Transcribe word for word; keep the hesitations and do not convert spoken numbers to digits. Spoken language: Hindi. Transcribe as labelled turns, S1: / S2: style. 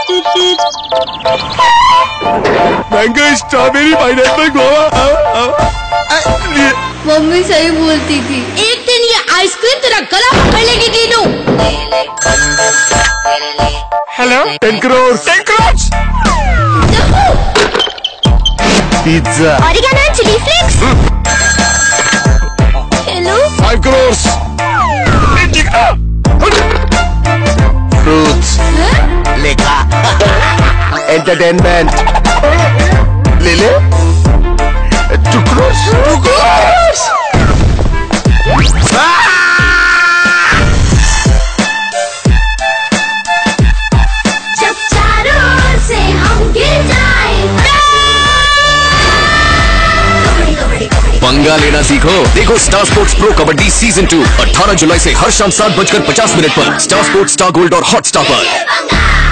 S1: Mango strawberry pineapple Goa.
S2: Mummy सही बोलती थी। एक दिन ये आइसक्रीम तेरा गला पकड़ लेगी Dinu.
S1: Hello ten crore ten crore pizza
S2: oregano and chilli flakes. Hello
S1: five crore fruits लेका एंटरटेनमेंट ले ले टू करोड़ टू करोड़।
S2: जब चारों ओर से हम गिर जाए।
S3: पंगा लेना सीखो। देखो star sports pro kabaddi season two अठारह जुलाई से हर शाम सात बजकर पचास मिनट पर स्टार स्पोर्ट्स, स्टार गोल्ड और हॉटस्टार पर।